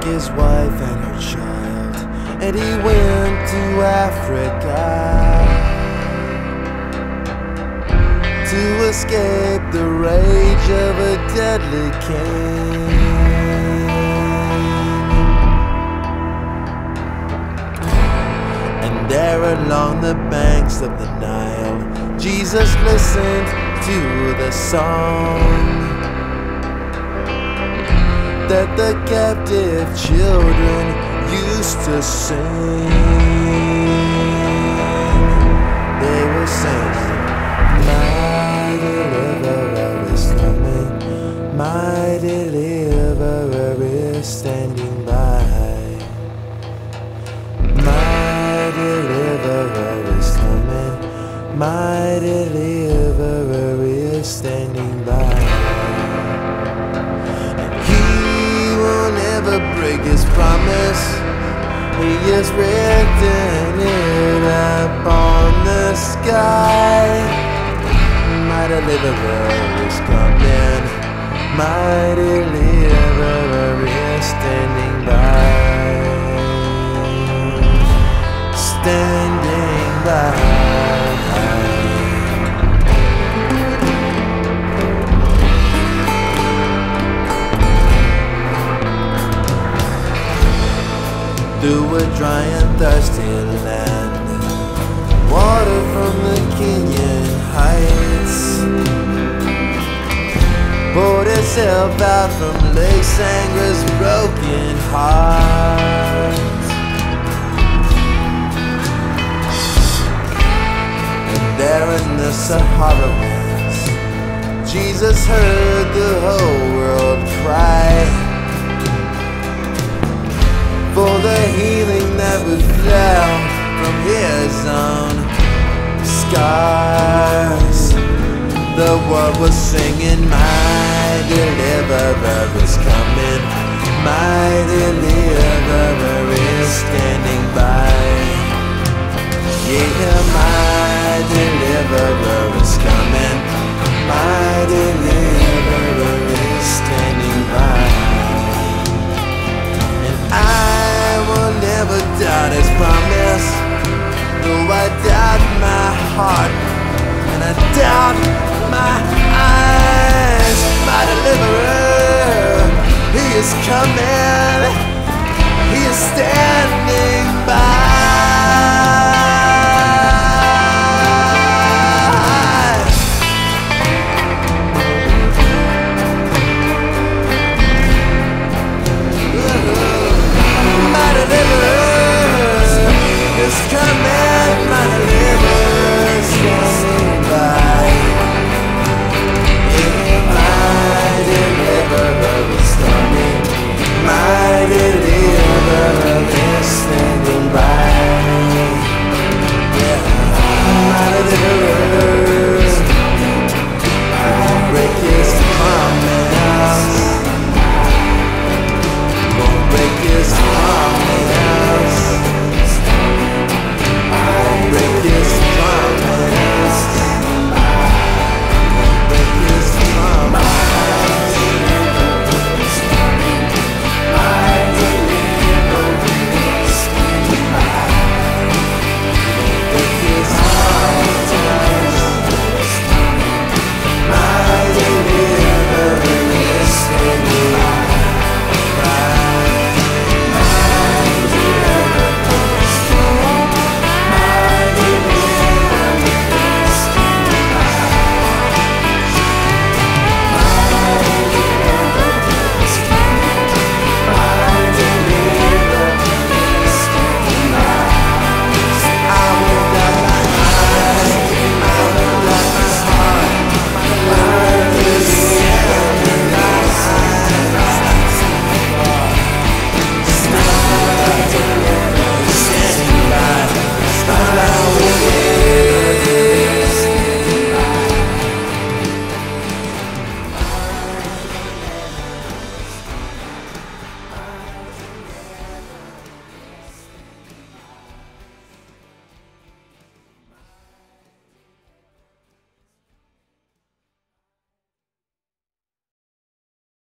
his wife and her child, and he went to Africa to escape the rage of a deadly king. And there along the banks of the Nile, Jesus listened to the song that the captive children used to sing. They were singing, "My deliverer is coming, my deliverer is standing by. My deliverer is coming, my deliverer is standing by. Break his promise, he has written it upon the sky. My deliverer is coming, my deliverer is standing by. Standing by. Through a dry and thirsty land, water from the Kenyan heights poured itself out from Lake Sangra's broken heart. And there in the Sahara winds, Jesus heard the whole world cry for the healing that would flow from his own scars. The world was singing, my deliverer is coming, my deliverer is standing by. Yeah, my deliverer is coming, my deliverer is standing by. Never doubt his promise, though I doubt my heart and I doubt my eyes. My deliverer, he is coming, he is standing